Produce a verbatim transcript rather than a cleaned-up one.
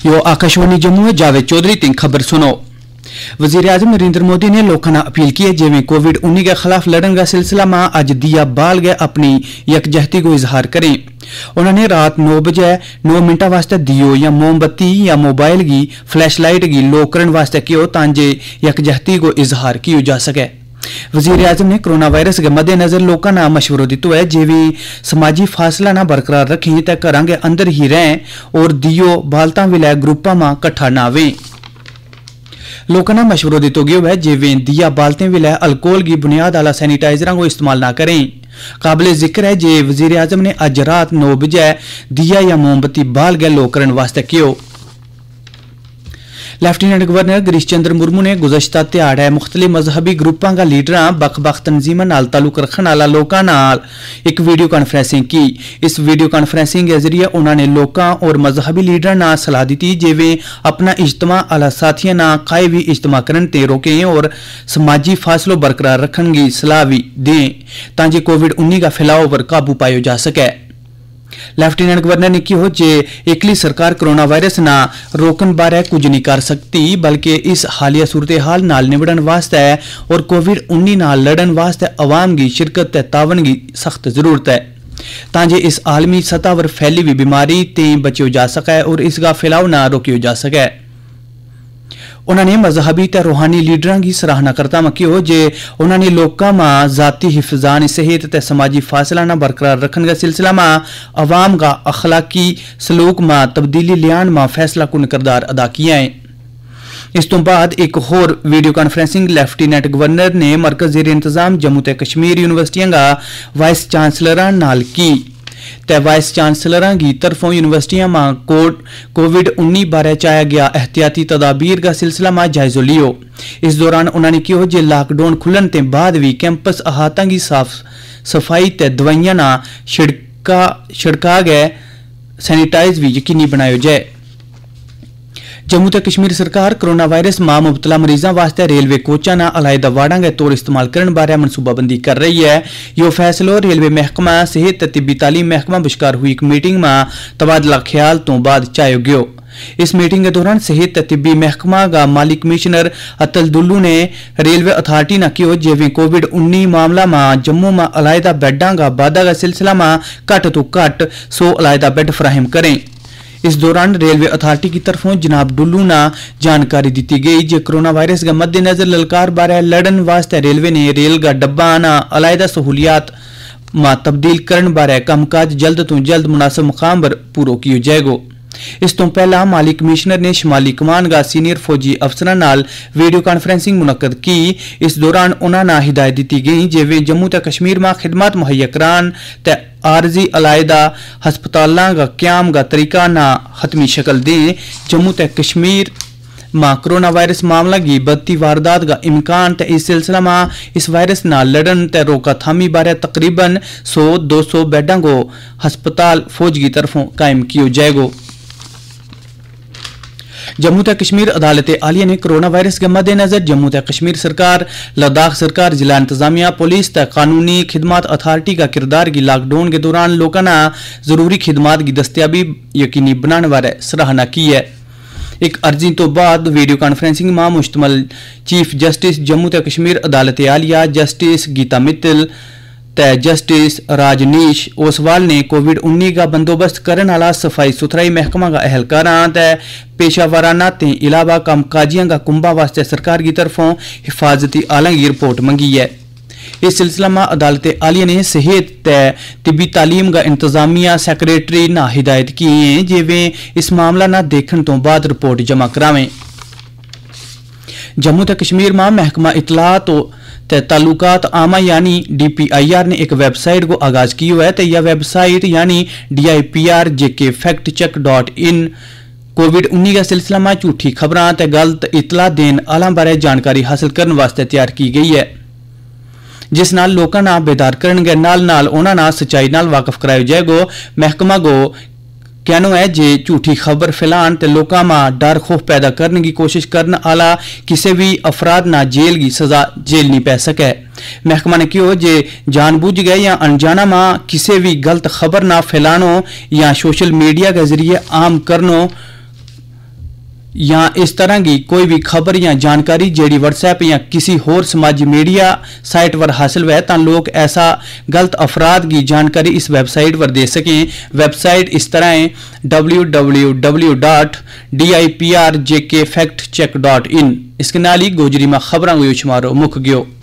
यो आकाशवाणी जम्मू जावेद चौधरी तीन खबर सुनो। वजीर आजम नरेंद्र मोदी ने लोगों ने अपील की है जिमें कोविड उन्नीस के खिलाफ लड़न का सिलसिला में अज दिया बाल गए अपनी यकजहती को इजहार करें। उन्होंने रात नौ बजे नौ मिनटा वास्ते दियो या मोमबत्ती या मोबाइल की फ्लैश लाइट की लोक करने वास्ते कियो तांजे यकजहती को इजहार किया जा सके। वजीर आजम ने कोरोना वायरस के मद्देनजर लोगों ने मशवरो दितो है जिवे समाजी फासला ना बरकरार रखें ते घरां के अंदर ही रहें और दियो बालता विलय ग्रुपां में कट्ठा ना आवे। लोगों ने मशवरो दितो गयो है जिवें दिया बालते विलय अल्कोहल की बुनियाद आला सैनिटाइजर को इस्तेमाल ना करें। काबिल जिक्र है जे वजीर आजम ने अज रात नौ बजे दिया या मोमबत्ती बाल गए लोक करने वास्ते कियो। लेफ्टिनेंट गवर्नर गिरीश चंद्र मुर्मू ने गुज़श्ता ध्याड़े मुख्तलिफ मजहबी ग्रुपों का लीडर बख बख तंजीमों नाल ताल्लुक रखने वाला लोगों नाल एक वीडियो कॉन्फ्रेंसिंग की। इस वीडियो कॉन्फ्रेंसिंग के जरिए उन्होंने लोगों और मजहबी लीडर नाल सलाह दी जिवें अपना इज्तमा आला साथियों ना काई भी इज्तमा करने ते रोकें और समाजी फासलो बरकरार रखने की सलाह भी दें ताकि कोविड उन्नीस का फैलाव पर काबू पाया जा सके। लेफ्टिनेंट गवर्नर ने कहा जे एकली सरकार कोरोना वायरस ना रोकन बारे कुछ नहीं कर सकती बल्कि इस हालिया सूरत हाल नाल निबड़न वास्ते और कोविड उन्नीस नाल लड़न वास्ते अवाम की शिरकत ते तावन की सख्त जरूरत है ताकि इस आलमी सतह पर फैली हुई बीमारी ते बचियो जा सके और इसका फैलाव ना रोकियो जा सके। उन्होंने मजहबी ते रूहानी लीडरों की सराहना करता में कहो जे उन्होंने लोगों में जाती हिफाजत सेहत ते समाजी फासला ना बरकरार रखने के सिलसिला में अवाम का अखलाकी सलूक में तब्दीली लियान में फैसला कुन किरदार अदा किया है। इस तो बाद एक होर वीडियो कॉन्फ्रेंसिंग लेफ्टिनेंट गवर्नर ने मरकज ज़ेर इंतजाम जम्मू ते कश्मीर यूनिवर्सिटियां का वाइस चांसलर नाल की ते वाइस चांसलर की तरफों यूनिवर्सिटियां में कोविड उन्नीस बारे चाया गया एहतियाती तदाबीर का सिलसिला में जायजो लियो। इस दौरान उन्होंने कहा जे लॉकडाउन खुलन ते बाद भी कैंपस अहाता की साफ सफाई ते दवाइयां ना छिड़का छिड़का गए सैनिटाइज भी यकीनी बनायो जाए। जम्मू ते कश्मीर सरकार कोरोना वायरस मां मुबतला मरीजों वास्ते रेलवे कोचा ना अलायदा वार्डां के तौर इस्तेमाल करने बारे मनसूबाबंदी कर रही है। यो फैसलो रेलवे महकमा सेहत ते तिब्बी तालीम महकमा बश्कार हुई एक मीटिंग में तबादला ख्याल तो बाद चायो गयो। इस मीटिंग के दौरान सेहत ते तिब्बी महकमा का माली कमिश्नर अतल दुल्लू ने रेलवे अथॉरिटी ने कहो जिवें कोविड उन्नीस मामला में जम्मू में अलायदा बेडां का वाधा का सिलसिला में घट तो घट सौ अलायदा बेड फराहम करें। इस दौरान रेलवे अथॉरिटी की तरफों जनाब डुल्लू ना जानकारी दी गई जो कोरोना वायरस के मद्देनजर ललकार बारे लड़न वास्ते रेलवे ने रेल का डब्बा ना अलायदा सहूलियात में तब्दील करने बारे कामकाज जल्द तो जल्द मुनासिब मुकाम पर पूरा किया जाएगा। इस तो पहला माली कमिश्नर ने शुमाली कमान का सीनियर फौजी अफसर नाल वीडियो कॉन्फ्रेंसिंग मुनक्कद की। इस दौरान उन्होंने हिदायत दी गई जिवें जम्मू ते कश्मीर में खिदमत मुहैया करान ते आरजी अलायदा हस्पतालों का क्याम का तरीका ना हतमी शक्ल दें। जम्मू ते कश्मीर में कोरोना वायरस मामला की बढ़ती वारदात का इम्कान ते इस सिलसिला में इस वायरस ना लड़न ते रोकाथामी बारे तकरीबन सौ दो सौ बेडों को हस्पताल फौज की तरफों कायम किया जाएगा। जम्मू ते कश्मीर अदालत आलिया ने कोरोना वायरस के मद्देनजर जम्मू ते कश्मीर सरकार लद्दाख सरकार जिला इंतजामिया पुलिस ते कानूनी खिदमत अथॉरिटी का किरदार की लॉकडाउन के दौरान लोगों ने जरूरी खिदमत की दस्तियाबी यकीनी बनाने बारे सराहना की है। एक अर्जी तो बाद वीडियो कॉन्फ्रेंसिंग में मुश्तमल चीफ जस्टिस जम्मू ते कश्मीर अदालत आलिया जस्टिस गीता मित्तल ते जस्टिस राजनीश ओसवाल ने कोविड उन्नीस का बंदोबस्त करने वाला सफाई सुथराई महकमा का अहलकारां ते पेशावराना ते इलावा कामकाजियां का कुंभा वास्ते सरकार की तरफों हिफाजती आला की रिपोर्ट मंगी है। इस सिलसिला में अदालत आलिया ने सेहत ते तिब्बी तालीम का इंतजामिया सेक्रेटरी ना हिदायत की है जिवें इस मामला ना देखने तो बाद रिपोर्ट जमा करावें। जम्मू ते कश्मीर में महकमा इतला तो ते ताल्लुकात आमा यानी डी पी आई आर ने एक वेबसाइट को आगाज की है तो यह वेबसाइट यानी D I P R J K fact check dot in covid उन्नीस का सिलसिला में झूठी खबरां ते गलत इतला देन आला बारे जानकारी हासिल करने वास्ते तैयार की गई है जिस नाल लोकां ना बेदार करनगे नाल नाल उन्हां ना सच्चाई नाल वाकफ कराया जाएगा। महकमा को कहना है जे झूठी खबर फैलान ते लोकां में डर खौफ पैदा करने की कोशिश करने वाला किसी भी अफराद ना जेल की सजा झेलनी पै सके। महकमा ने कहा जे जानबूझ गए या अनजाना में किसी भी गलत खबर ना फैलानो या सोशल मीडिया के जरिए आम करनो या इस तरह की कोई भी खबर या जानकारी जेडी व्हाट्सएप या किसी होर समाजी मीडिया साइट पर हासिल हुए तां लोग ऐसा गलत अफराद की जानकारी इस वेबसाइट पर दे सकें। वेबसाइट इस तरह है W W W dot D I P R J K fact check dot इन। इसके नाल ही गोजरी में खबरां को शुमारो मुक गयो।